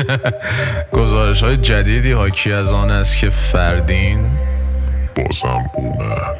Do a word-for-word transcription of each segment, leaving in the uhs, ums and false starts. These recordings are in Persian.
گزارش های جدیدی حاکی از آن است که فردین بازم اومد.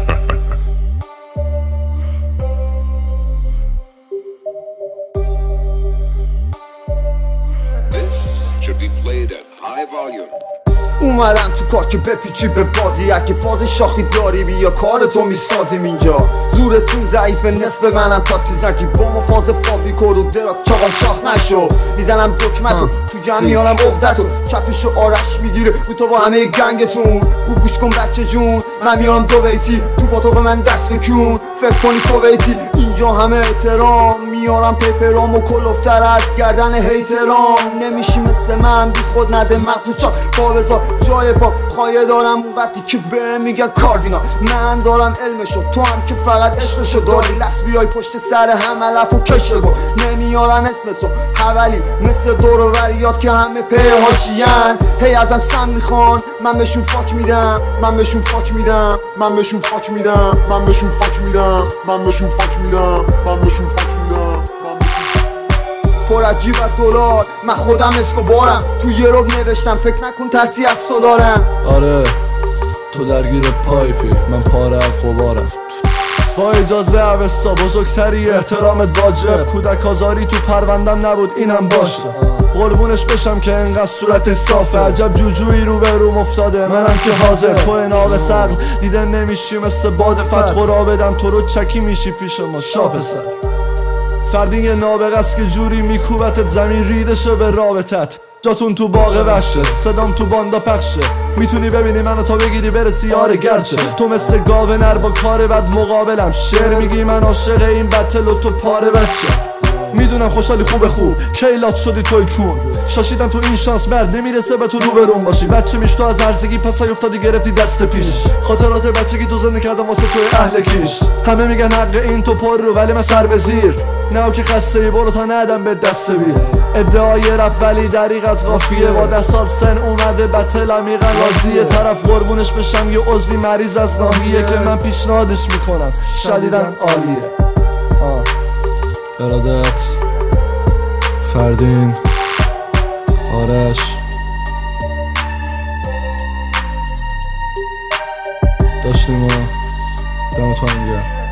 اومدم تو کار که بپیچی به بازی، اگه فاز شاخی داری بیا کار تو میسازیم اینجا. زورتون ضعیفه نصف منم تاکتیل نگی با ما فاز فابریکو رو دراک چاقم شاخ نشو. میزنم دکمتو تو جمع میانم عقدتو، چپشو آرش میگیره رو تو با همه گنگتون. خوب گوش کن بچه جون، من میام دو بیتی تو پاتوق من دست بکون. فکر کنی کویتی اینجا همه احترام میارم پیپرام و کلوفتر از گردن هیترام. نمیشی مثل من بی خود نده مغزو چا پا بذار جای پا. خواهی دارم اون وقتی که به میگن کاردینا، من دارم علمشو تو هم که فقط عشقشو داری. لس بیای پشت سر هم علف و کشت کن، نمیارن اسم تو حولی مثل دور و وریات که همه پی هاشین. هی ازم سم میخوان من بهشون فاک میدم، من بهشون فاک میدم، من بهشون فاک میدم، من بهشون فاک میدم، من بهشون فاک میدم، من بهشون فاک میدم. پر از جیب دلار من خودم اسکوبارم، تو یه روب نوشتم فکر نکن ترسی از تو دارم. آره تو درگیر پایپی من پاره قبارم. با اجازه اوستا بزرگتری احترامت واجب. کودک آزاری تو پروندم نبود اینم باشه، قربونش بشم که انقدر صورت صافه. عجب جوجویی رو به روم افتاده منم که حاضر. تو ناق سقل دیده نمیشی مثل باد فتح را بدم تو رو چکی میشی پیش ما شاپ سر. فردین یه نابغه است که جوری میکوبتت زمین ریدشه به رابطت. جاتون تو باغ وحشه صدام تو باندا پخشه، میتونی ببینی منو تا بگیری برسی یاره. گرچه تو مثل گاوه نر با کار بد مقابلم، شعر میگی من عاشق این بتل و تو پاره بچه. میدونم خوشحالی خوبه خوب کیلات شدی توی کون، شاشیدم تو این شانس مرد نمیرسه به تو رو برون باشی. بچه میش تو از هرزگی پسای افتادی گرفتی دست پیش. خاطرات بچگی تو زنده کردم واسه توی اهل کیش. همه میگن حق این تو پر رو ولی من سر به زیر. نه که خسته ای برو تا ندم به دست بیر. ادعای رپ ولی دریغ از قافیه، با ده سال سن اومده بتل عمیقا راضیه. طرف قربونش بشم یه عضوی مریض از ناحیه که من پیشنهادش میکنم شدیدن عالیه. آه. ارادت فردین آرش داشتیم و دمتون گرم.